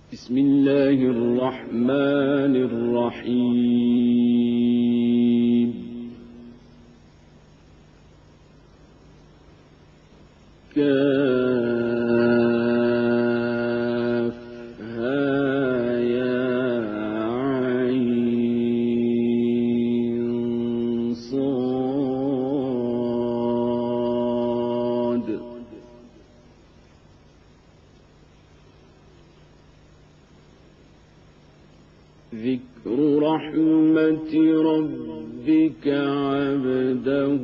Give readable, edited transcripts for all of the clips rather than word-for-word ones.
بسم الله الرحمن الرحيم كافها يا عين صاد ذكر رحمة ربك عبده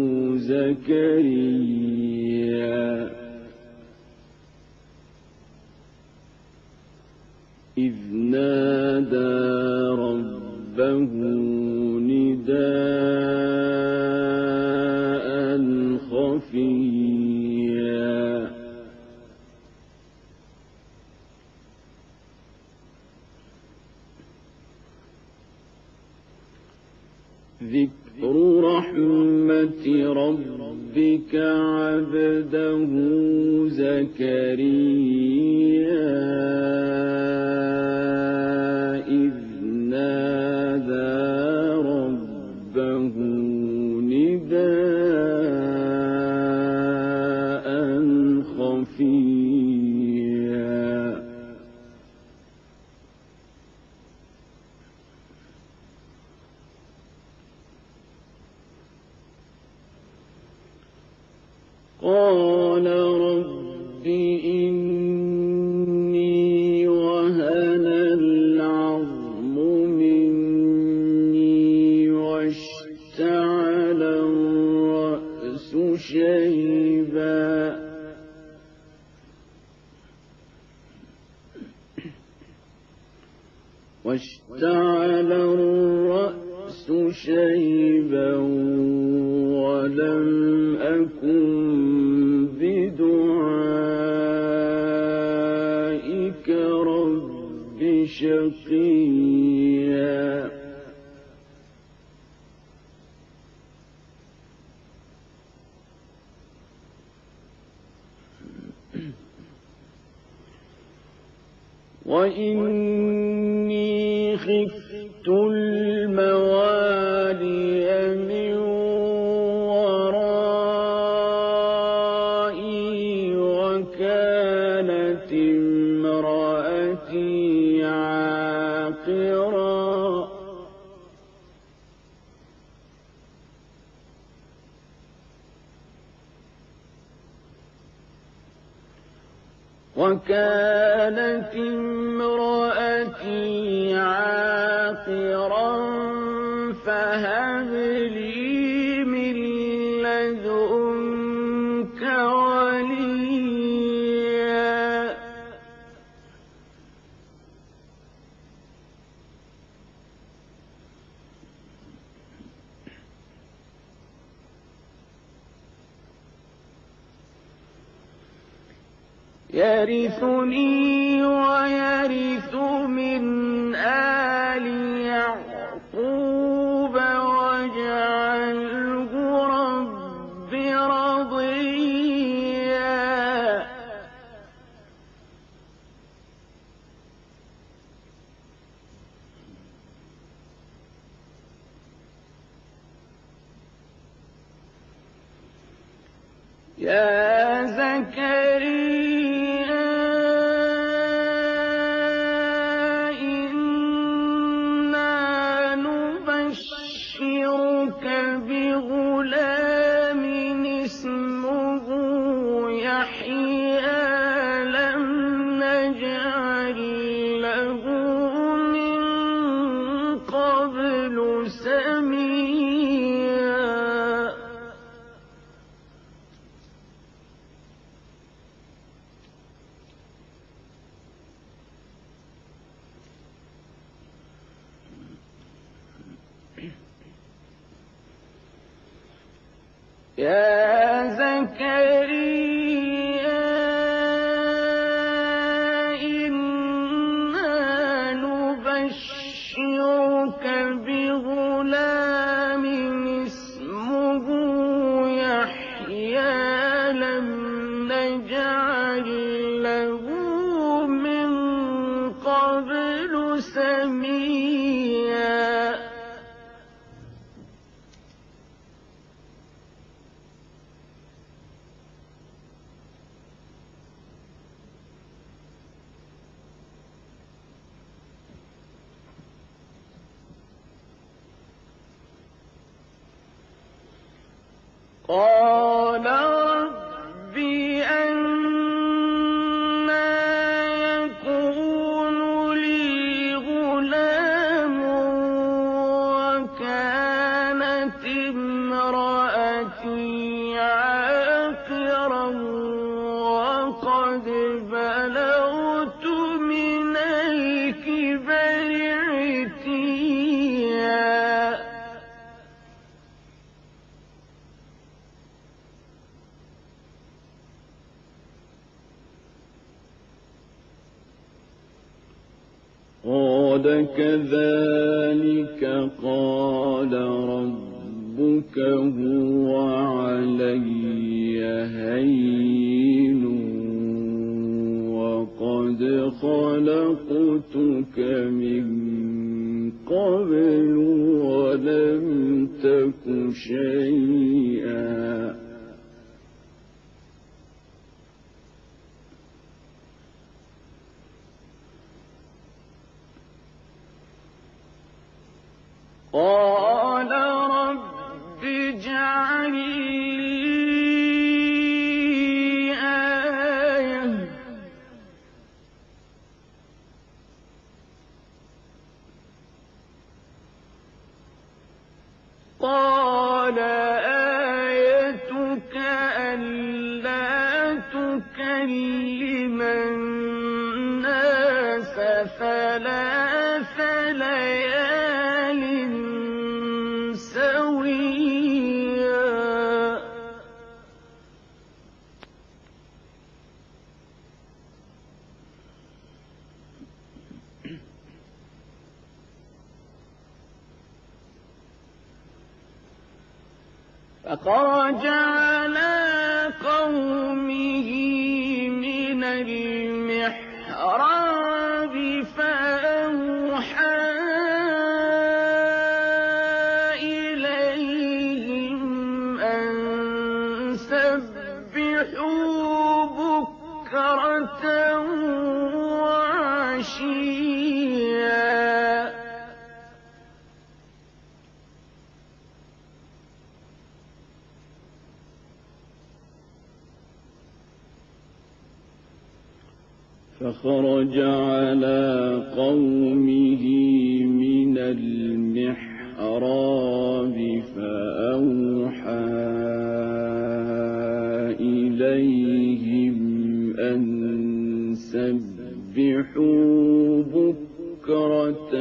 زكريا إذ نادى ربه نداء خفيا ذكر رحمة ربك عبده زكريا إذ نادى ربه نداء خفيا قال رب إني وهن العظم مني واشتعل الرأس شيبا ولم أكن بدعائك رب شقيا وإني خفت الموالي من ورائي وكانت امرأتي عاقرا فهب لي من لدنك وليا يرثني ويرث من آل يعقوب واجعله رب رضيا يا زكريا إنا نبشرك بغلام اسمه يحيى لم نجعل له من قبل سميا يا زكريا إنا نبشرك بغلام اسمه يحيى لم نجعل له من قال رب أنى يكون لي غلام وكانت امرأتي عاقرا وقد بلغت من الكبر عتيا. قال كذلك قال ربك هو علي هين وقد خلقتك من قبل ولم تك شيئا. قال رب اجعل لي آية قال آيتك ألا تكلم الناس ثلاث ليال سويا. فخرج على قومه من المحراب فأوحى إليهم أن سبحوا بكرة وعشيا. فخرج على قومه من المحراب فأوحى إليهم أن سبحوا بكرة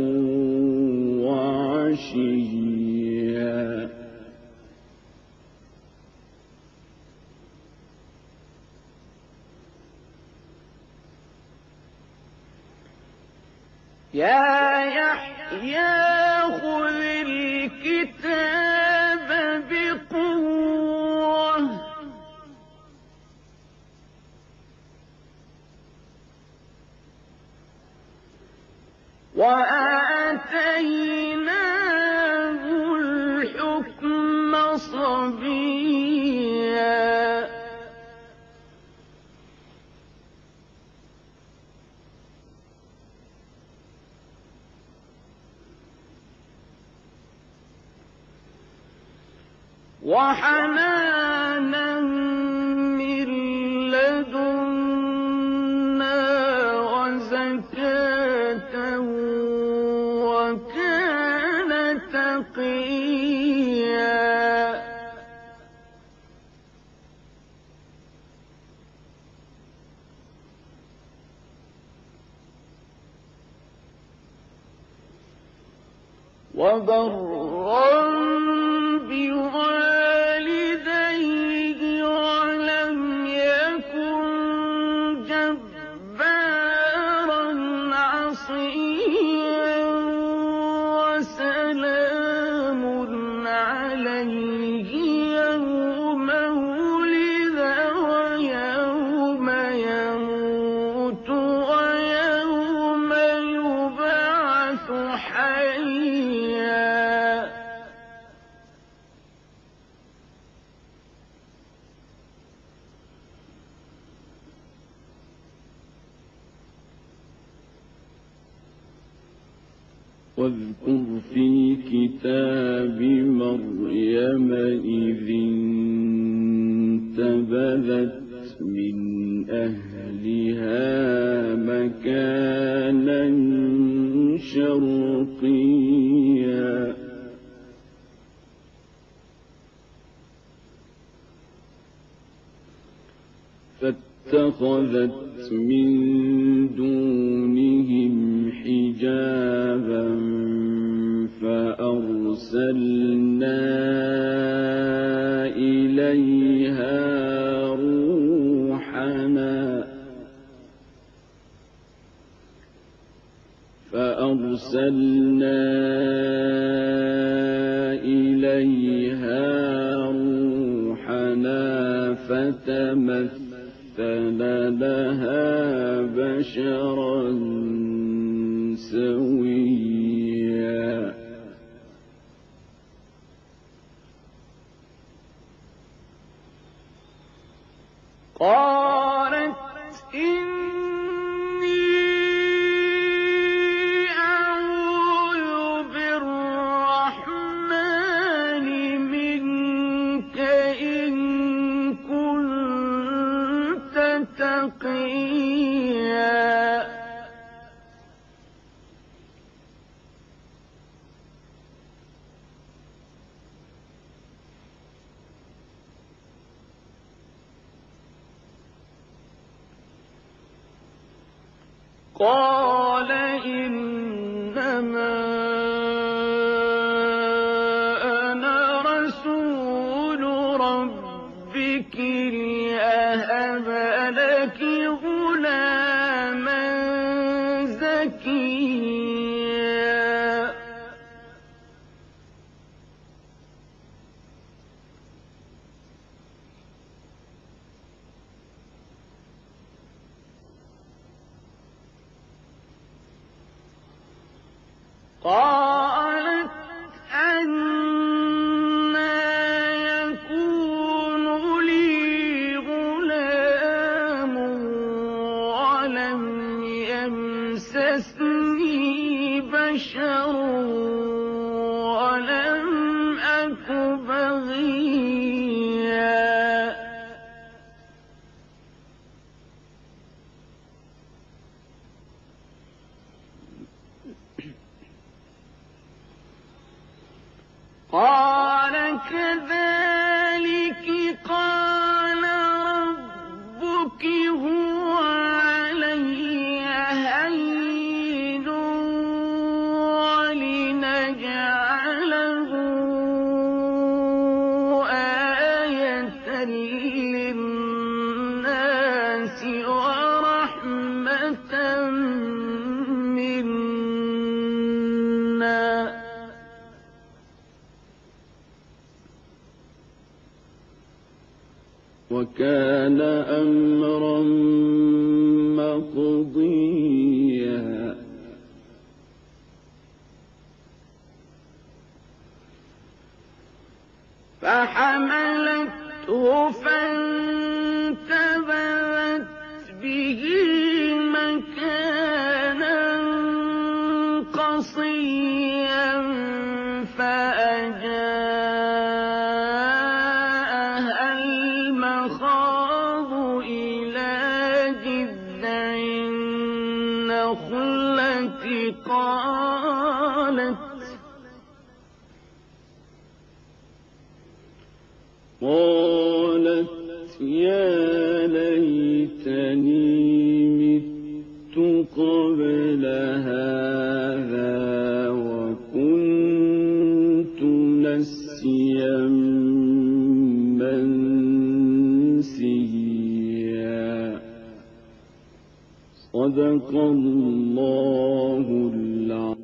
وعشيا. يا يحيى خذ الكتاب بقوة وآتيناه الحكم صبيا. وحنانا من لدنا وزكاة وكان تقيا. وبرا بوالديه ولم يكن جبارا عصيا وسلام عليه يوم ولد ويوم يموت ويوم يبعث حيا. واذكر في الكتاب مريم إذ فاتخذت من أهلها مكانا شرقيا فاتخذت من دونهم حجابا فأرسلنا إليها روحنا فتمثل لها بشرا سويا قالت إني أعوذ بالرحمن منك إن كنت تقيا قال إنما أنا رسول ربك لأهب لك غلاما زكيا قالت أنى يكون لي غلام ولم يمسسني بشر ولم أك بغيا قال كذلك قال ربك هو علي هين ولنجعله آية للناس ورحمة منا وكان أمرا مقضيا فحملته فانتبذت به مكانا قصيا فأجاءها المخاض إلى جذع النخلة قالت يا ليتني مت قبل هذا وكنت نسيا منسيا صدق الله العظيم.